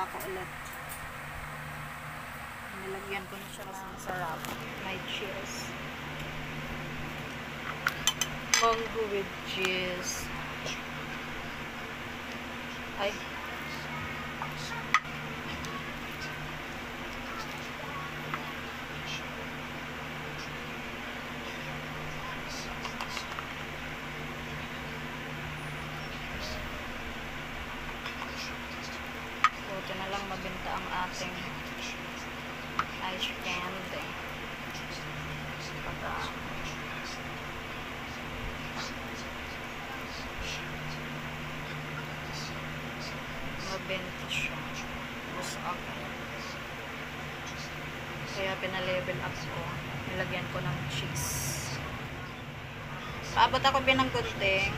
ako ulit. Nilagyan ko na siya ng sarap. May cheese. Mango with cheese. Ay. Buti na lang mabenta ang ating ice candy. Pagka mabenta siya. Tapos agad. Kaya pinalevel up ko. Nilagyan ko ng cheese. Paabot ako binang gunting.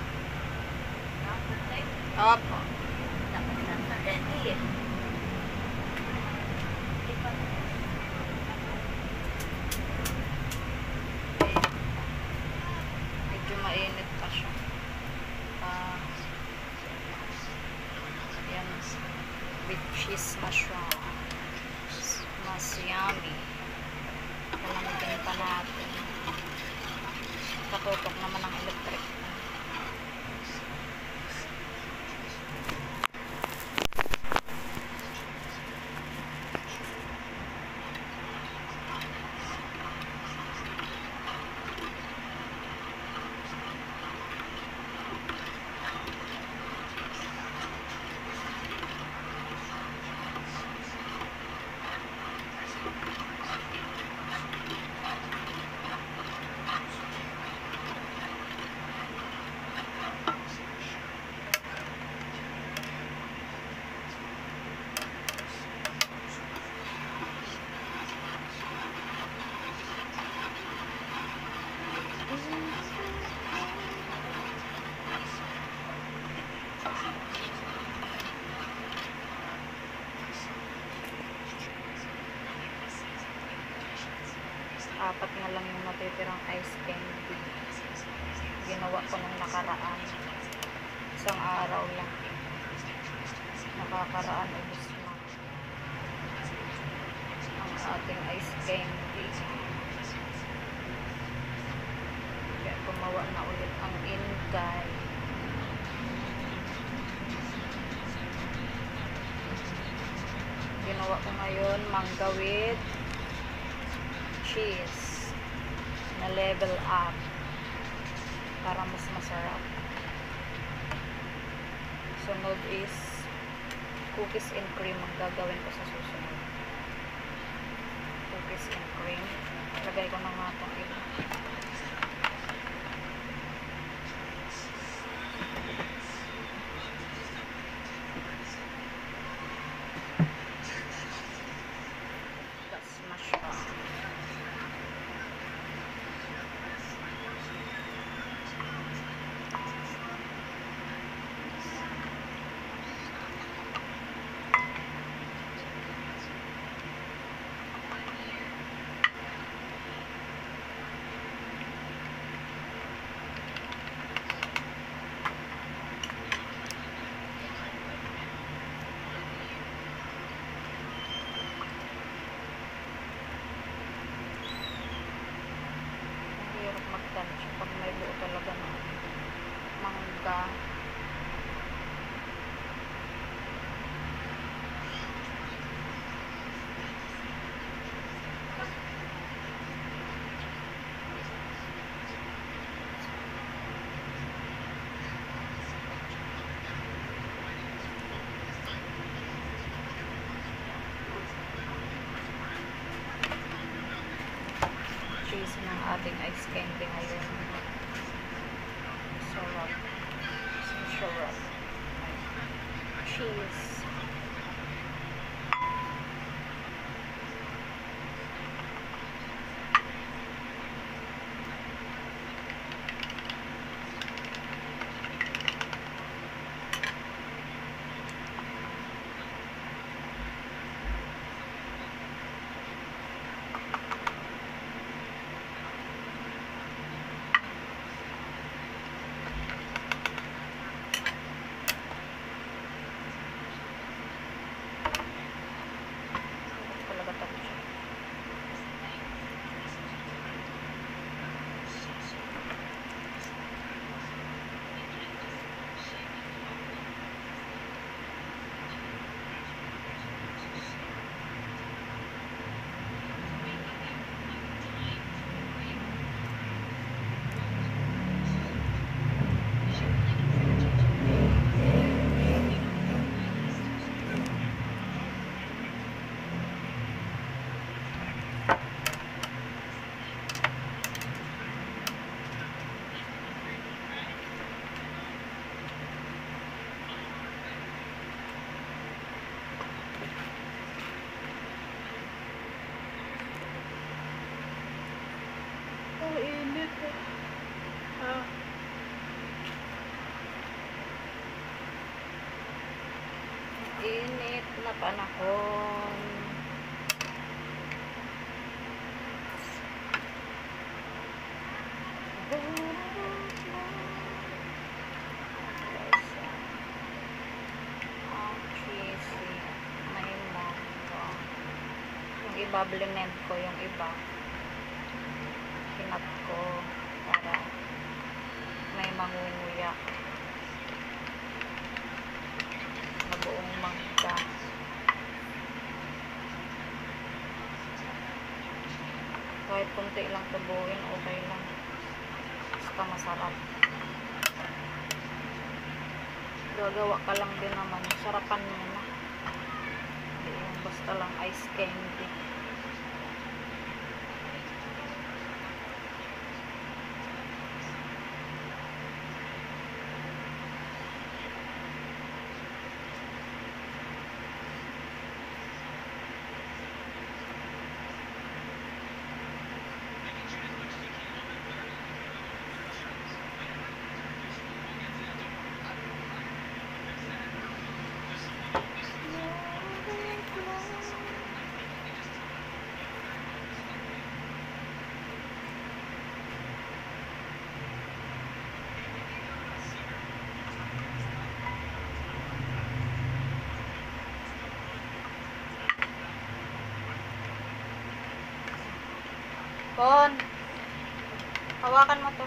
Opo. Medyo mainit pa siya. Yan. With cheese na siya. Mas yummy. Palamigin pa natin. Katutok naman ang electric. Apat na lang yung natitirang ice candy. Ginawa ko nung nakaraan. Isang araw lang. Nakakaraan ubos na ang ating ice candy. Kaya gumawa na ulit ang Inday. Ginawa ko ngayon mangga with cheese na level up para mas masarap. Sunod is cookies and cream ang gagawin ko sa susunod. Cookies and cream. Lagay ko na nga itong iba. Smash pa. Pag may buo talaga na mangga. Cheese ng ating ice candy ngayon. Sarap. Sarap. Cheese. na panahon. Ang cheesy. May mango. Yung iba, blend ko yung iba. Kinat ko para may mangunguya na buong mangga. Kahit kunti lang tubuin, okay lang. Basta masarap. Gagawa ka lang din naman. Sarapan mo na. Hindi yung basta lang ice candy. Bon, hawakan mo to.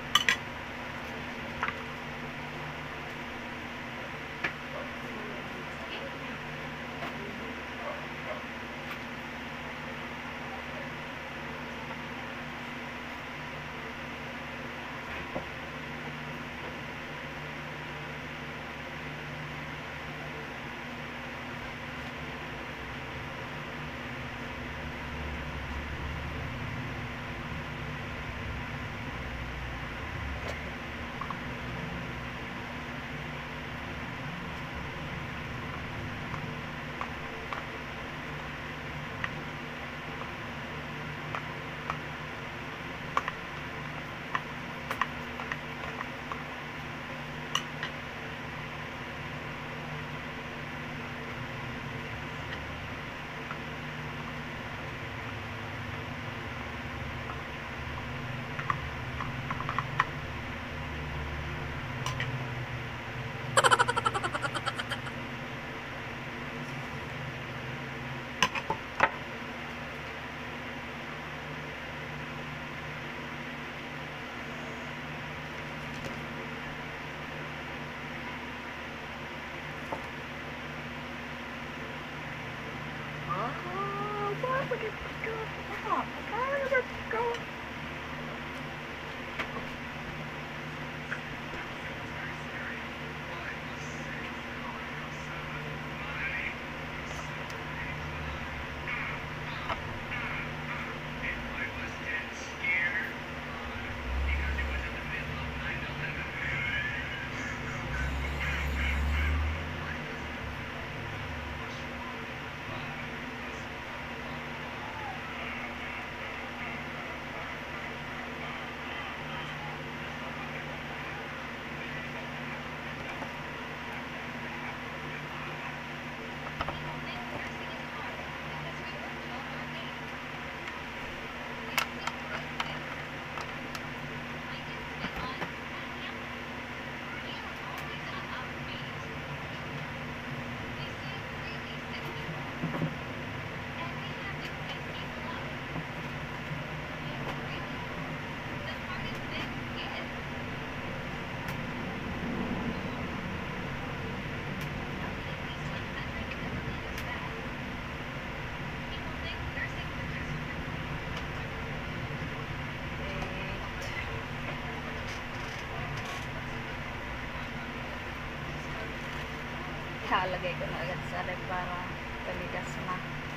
Ilalagay ko na agad sa ref para kaligas na.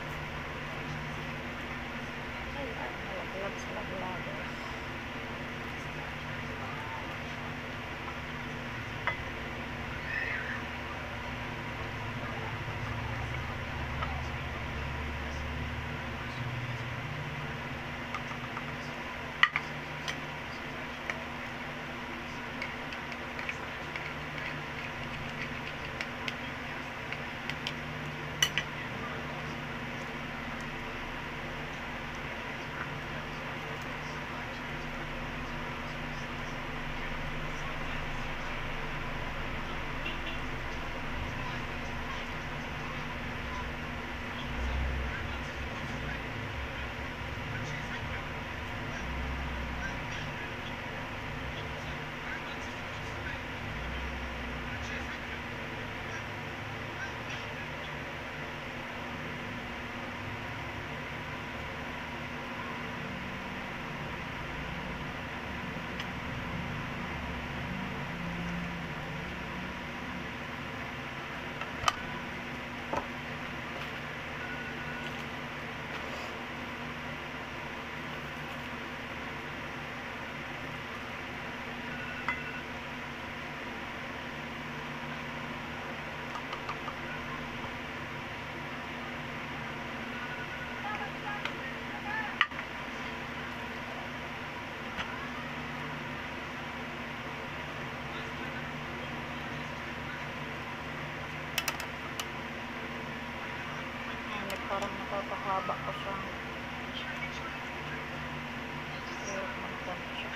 Ay, nalaglag sa laglagos. napakahaba ko siya. Hirap magtansya.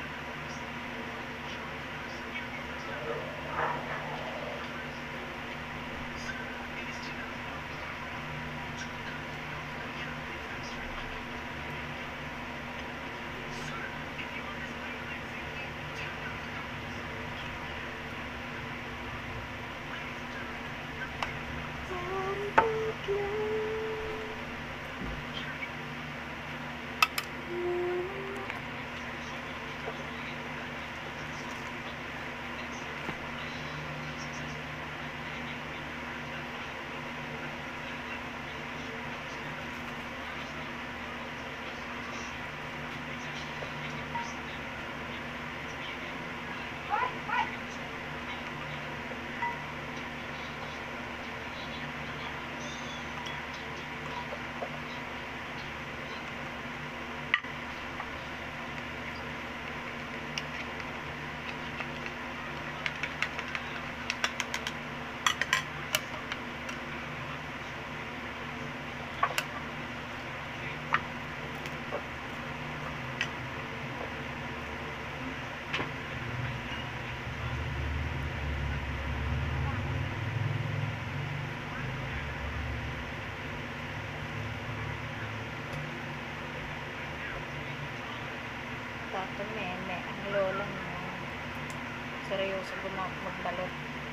Tato meme, ang lola mo. Seryoso magbalot.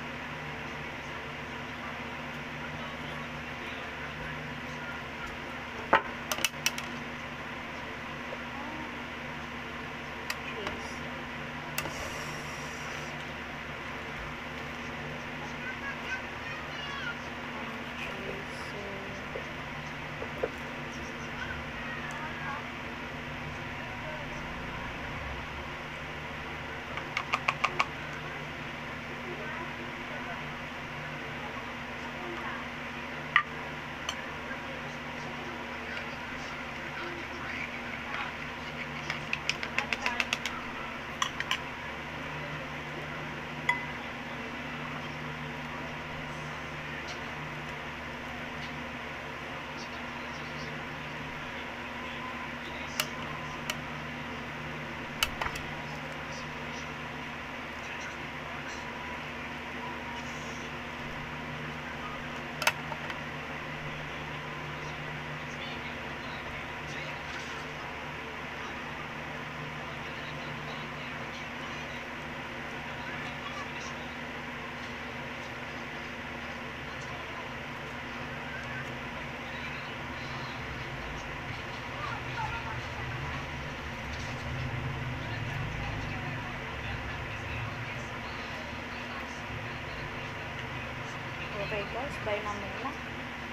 Okay guys, bye na muna.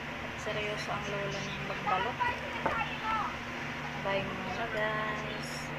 Seryoso ang lola ng magbalot. Bye muna guys.